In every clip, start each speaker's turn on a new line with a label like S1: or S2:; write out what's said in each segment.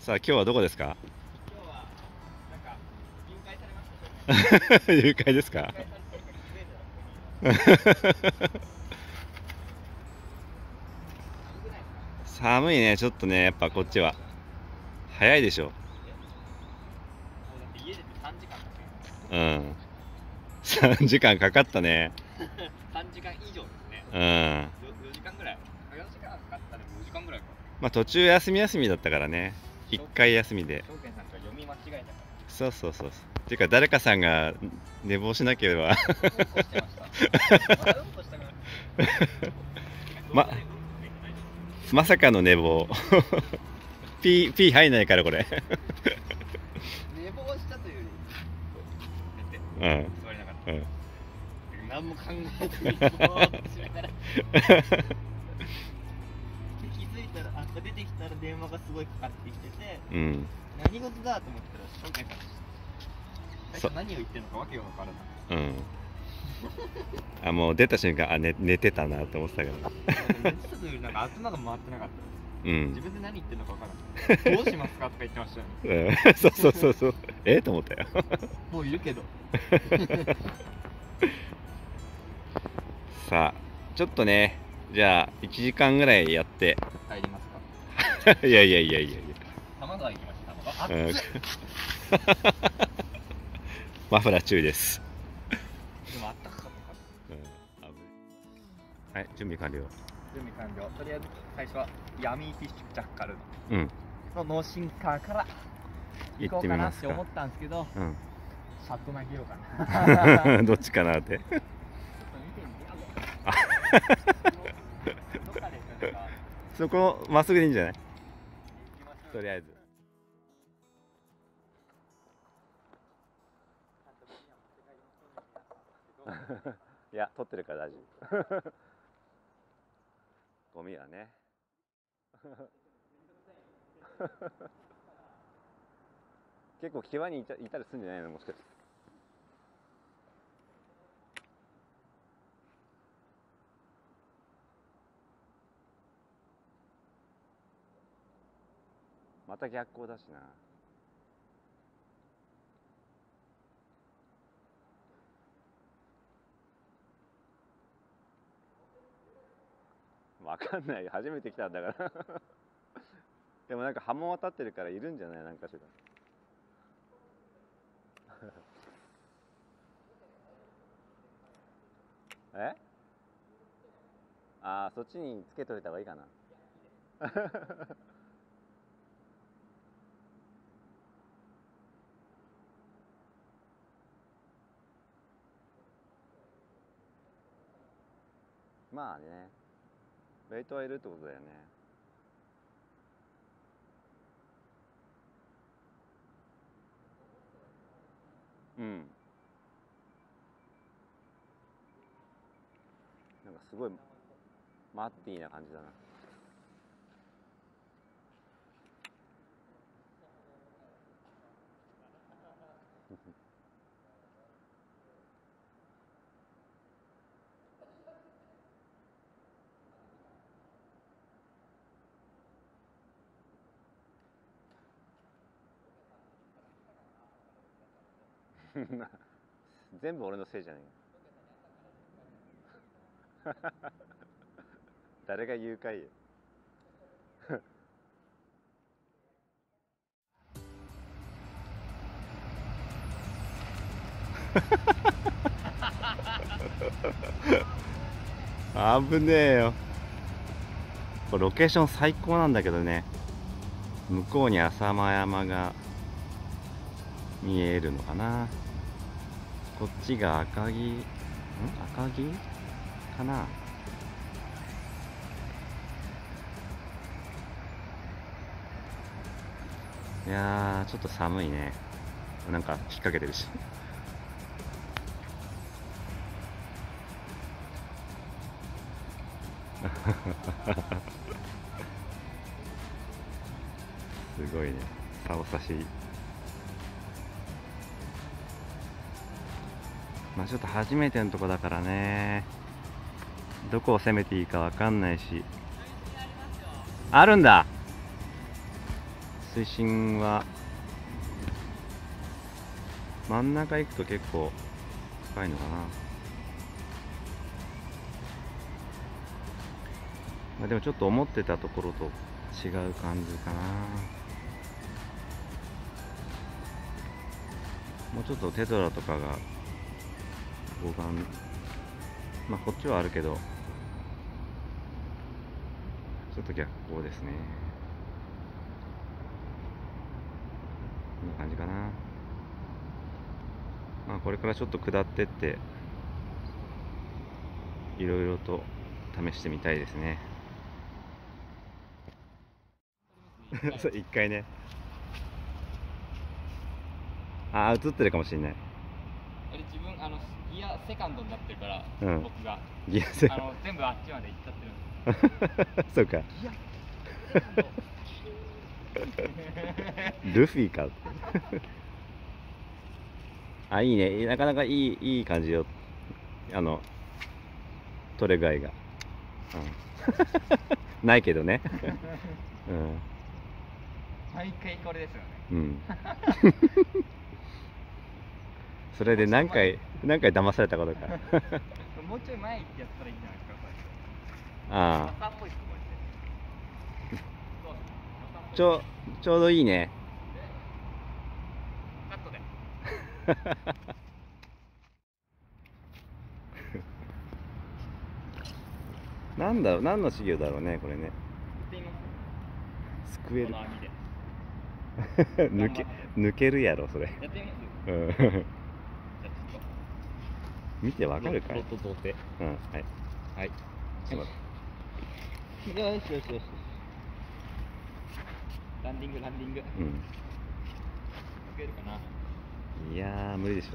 S1: さあ今日はどこですか？
S2: 今日はなんか誘拐されました。
S1: 誘拐ですか？寒いね、ちょっとね、やっぱこっちは早いでしょ。
S2: 家で3時間か
S1: うん、3時間かかったね。
S2: 3時間以上ですね。
S1: うん、
S2: 4時間ぐらい。4時間かかったね。4時間ぐらいか。
S1: まあ途中休みだったからね、1回休みで。
S2: 証券さんが読み間違えたから。
S1: そうそうそうそう。っていうか誰かさんが寝坊しなければまさかの寝坊ピー入んないからこれ
S2: 寝坊したというより
S1: うん、
S2: 座れなかった、
S1: うん、
S2: 何も考えずにぼーっとしながら気づいたら出てきたら電話がすごいかかってきてて、
S1: うん、
S2: 何事だと思ったら証券さん最初何を言ってるのかわけが分からない。
S1: うんあ、もう出た瞬間、寝てたなと思ってたから
S2: 寝てたというよりなんか頭が回ってなかった。
S1: うん、
S2: 自分で何言ってるのか分からない。どうしますかとか言ってましたよね。
S1: うん、そうそうと思ったよ
S2: もういるけど
S1: さあちょっとね、じゃあ1時間ぐらいやって
S2: 帰りますか。
S1: いや
S2: 玉川行きました。玉川暑い
S1: マフラー注意です。
S2: でもあったかかった。
S1: はい、準備完了。
S2: 準備完了。とりあえず最初はヤミーフィッシュジャッカル
S1: うん
S2: のノーシンカーから行こうかなって思ったんですけど、
S1: うん、
S2: シャット投げようかな
S1: どっちかなって
S2: ちょっと見てみて。どっかでしょうか。
S1: そこまっすぐでいいんじゃない？とりあえずいや、撮ってるから大丈夫ゴミはね結構際にいたりするんじゃないの、もしかして。また逆光だしな。わかんないよ、初めて来たんだからでもなんか波紋渡ってるからいるんじゃない、なんかしらえそっちにつけといた方がいいかなまあね、ベイトはいるってことだよね。うん。なんかすごいマッティーな感じだな。全部俺のせいじゃねえ誰が誘拐よ危ねえよ。これロケーション最高なんだけどね、向こうに浅間山が見えるのかな。こっちが赤城かな。いやー、ちょっと寒いね。なんか引っ掛けてるしすごいね、竿差し。まあちょっと初めてのとこだからね、どこを攻めていいかわかんないし。あるんだ、 水深は真ん中行くと結構深いのかな。まあ、でもちょっと思ってたところと違う感じかな。もうちょっとテトラとかが護岸、まあこっちはあるけどちょっと逆光ですね。こんな感じかな。まあこれからちょっと下ってっていろいろと試してみたいですね。そう一回ね。ああ、映ってるかもしれない。
S2: あれ自分ギアセカンドになってるから、
S1: うん、
S2: 僕が
S1: ギアセ
S2: 全部あっちまで行っちゃってるんです。
S1: そうか。
S2: ギアセカンド
S1: ルフィか。あ、いいね。なかなかいい感じよ。取れ具合が。うん、ないけどね。うん。
S2: 毎回これですよね。
S1: うん。それで何回騙されたことか。
S2: もうちょい前行ってやったらいいんじゃないですか、これ。
S1: ああ。
S2: マサっぽいっす、これ。
S1: ちょうどいいね。
S2: カットで。
S1: なんだろう、何の資料だろうね、これね。
S2: やってみます。
S1: すくえる。
S2: この網で。
S1: 抜けるやろ、それ。
S2: やってみます。
S1: うん。
S2: じゃあちょっと。
S1: 見てわかるかい。
S2: ロット贈呈。
S1: うん、はい。
S2: はい。
S1: ちょっと待って。
S2: よしよしよし。ランディング。
S1: うん。
S2: 抜けるかな。
S1: いやー、無理でしょ。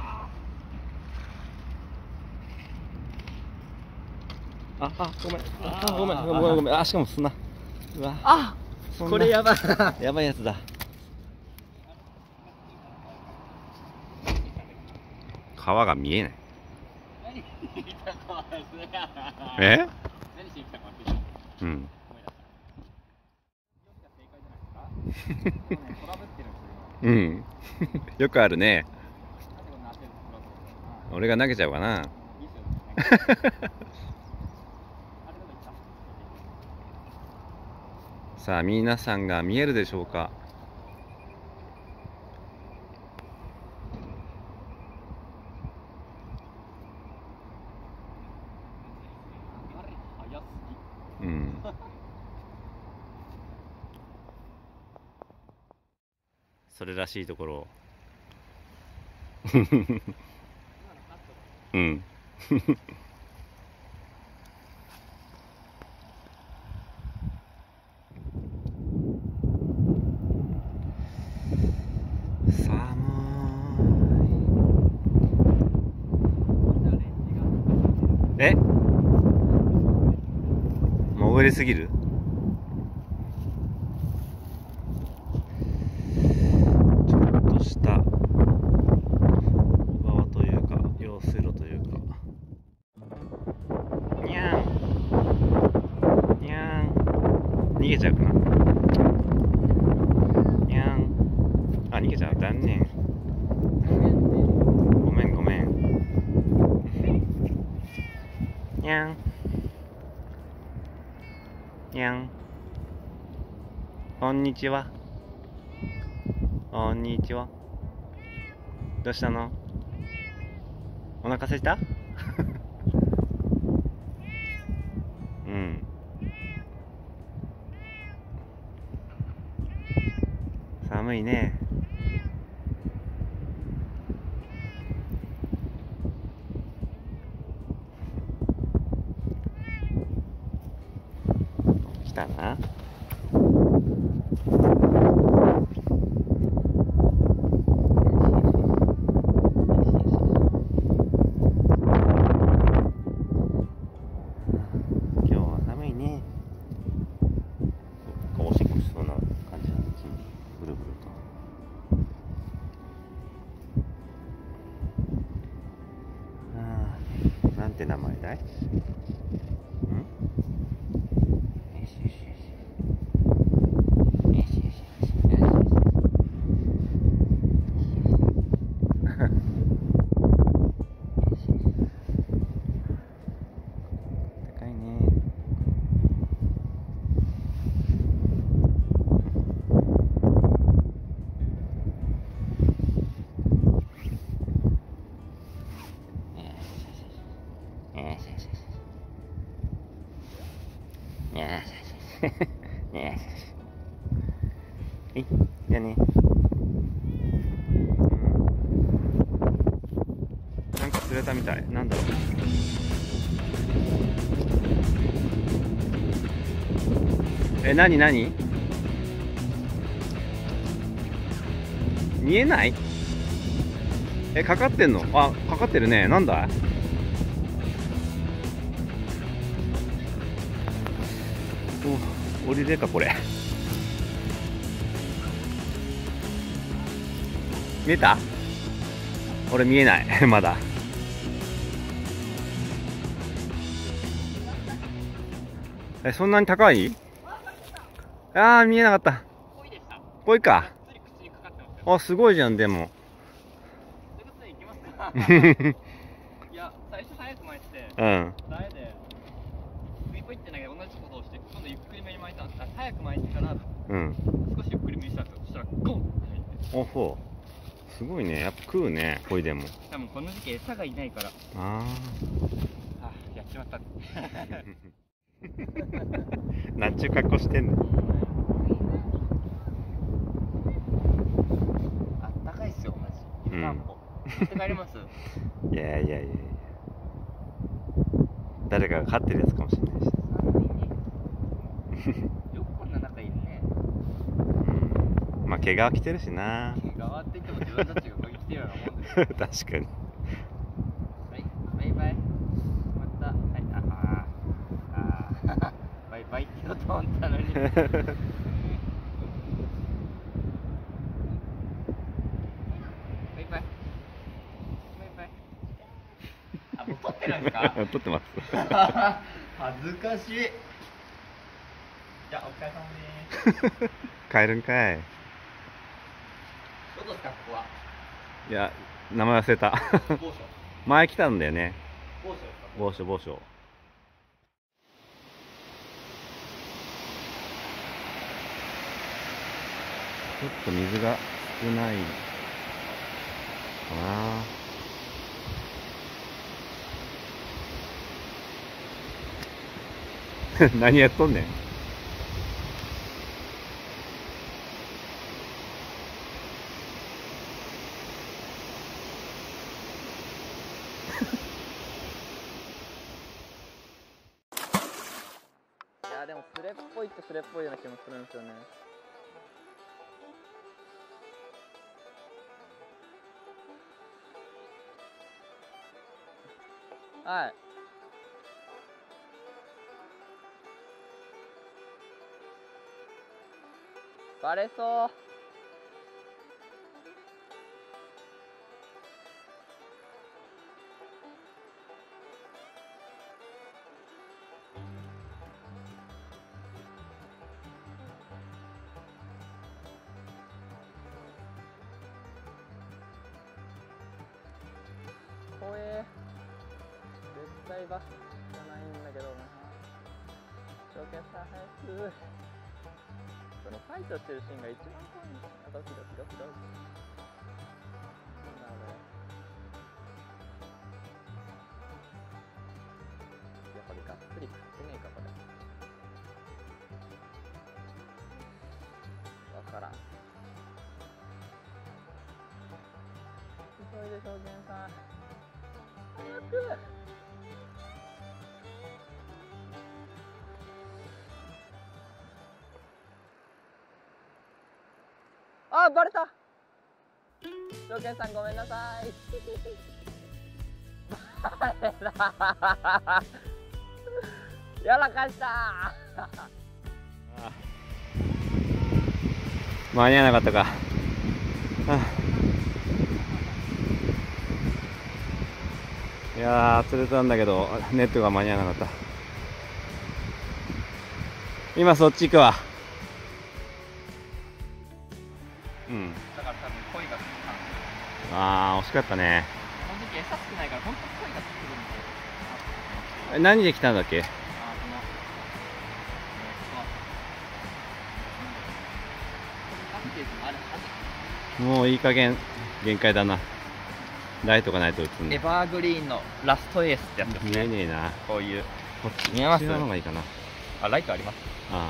S1: ごめん。あ、しかも砂。うわ。
S2: あ、これやばい。
S1: やばいやつだ。川が見えない。え？
S2: 何しに来たか忘れた。
S1: うん。うん。よくあるね。俺が投げちゃうかな。さあ、皆さんが見えるでしょうか。うん。それらしいところ。うん。え？潜りすぎる？ちょっとした小川というか用水路というか。にゃんにゃん、逃げちゃうかな。にゃん、あ、逃げちゃう。残念。ごめんにゃんにゃん、こんにちは。こんにちは。どうしたの？お腹空いた？うん。寒いね。来たな。なんて名前だい？ん？よし。 ねえ。はい、じゃあね。なんか釣れたみたい。なんだろう。なになに？見えない？かかってんの？あ、かかってるね。なんだ？お、降りれかこれ。見えた？俺見えないまだ。そんなに高い？あー、見えなかった。ぽいか。あ、すごいじゃん。でも
S2: いや、最初早く巻いてて、
S1: うん、
S2: 誰でポイポイって投げ同じことをして、今度ゆっくりめに巻いたんです。早く巻いてから
S1: うん、
S2: 少しゆっくりめにしたんですよ。そしたらゴンって入って。
S1: お、そう。すごいね。やっぱ食うね、ポイでも。
S2: 多分この時期餌がいないから。
S1: あ
S2: やっちまった。
S1: なんちゅう格好してんの？
S2: あったかいっすよ、マジ。湯たんぽ。持って帰ります？
S1: いやいやいやいや。誰かが飼ってるやつかもしれないし。
S2: よくこんな仲いいね。
S1: まあ毛皮着てるしな。
S2: 毛皮って言っても自分たちがここに来てるようなもんです。
S1: 確かに。
S2: はい、バイバイ。また、はい、バイバイって言おうと思ったのに。バイバイ。バイバイ。もう撮ってるんですか？
S1: 撮ってます。
S2: 恥ずかしい。じゃあ、お疲れ様です。
S1: 帰るんかい。
S2: どこですか、ここは。
S1: いや、名前忘れた。
S2: 某所。
S1: 前来たんだよね。
S2: 某所ですか？
S1: 某所、某所。ちょっと水が少ないかな。何やっとんねん。
S2: いやでもスレっぽいってスレっぽいような気もするんですよね。はい。バレそう。怖え。絶対バスじゃないんだけどな。証券さん早く。このファイトしてるシーンが一番怖いんだよな。ドキドキドキドキ。なんだろう。やっぱりがっつり食ってねえかこれ。わからん。急いで証券さん。早く。あ、バレた。証券さんごめんなさい。バレた。やらかした。
S1: 間に合わなかったか。いやー、釣れたんだけどネットが間に合わなかった。今そっち行くわ。うん。
S2: だから多分鯉が来た。
S1: あー、惜しかったね。
S2: この時期餌少ないから本当に鯉が来てるんで。
S1: 何で来たんだっけ？もういい加減限界だな。ライトがないと映ん
S2: エ
S1: の。
S2: バーグリーンのラストエースってやつですね。
S1: 見えねえな。
S2: こういう。
S1: こっち
S2: 見えます？
S1: の方がいいかな。
S2: あ、ライトあります。
S1: あ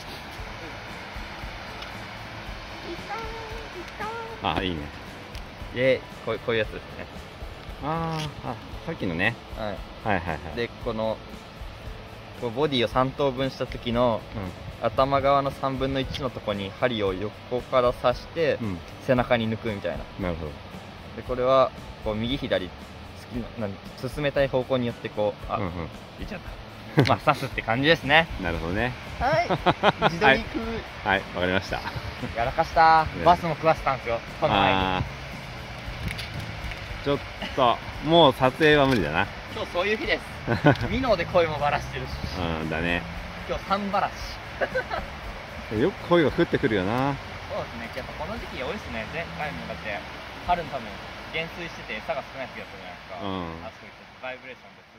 S1: あ。あ、いいね。
S2: で、こういうやつですね。
S1: ああ、さっきのね。
S2: はい。
S1: はいはいはい。
S2: で、このボディを3等分した時の、頭側の3分の1のとこに針を横から刺して、背中に抜くみたいな。
S1: なるほど。
S2: で、これはこう右左好きな進めたい方向によってこう、出ちゃった。まあ刺すって感じですね。
S1: なるほどね。
S2: はい。自撮り風。
S1: はい、わかりました。
S2: やらかした。バスも食わせたんですよ。この前に。
S1: ちょっともう撮影は無理だな。
S2: 今日そういう日です。ミノで声もばらしてるし。
S1: だね。
S2: 今日3ばらし。
S1: よく声が降ってくるよな。
S2: そうですね。やっぱこの時期多いですね。前回もだって春多分減衰してて餌が少ない時だったじゃないですか。あそこ行ってバイブレーションで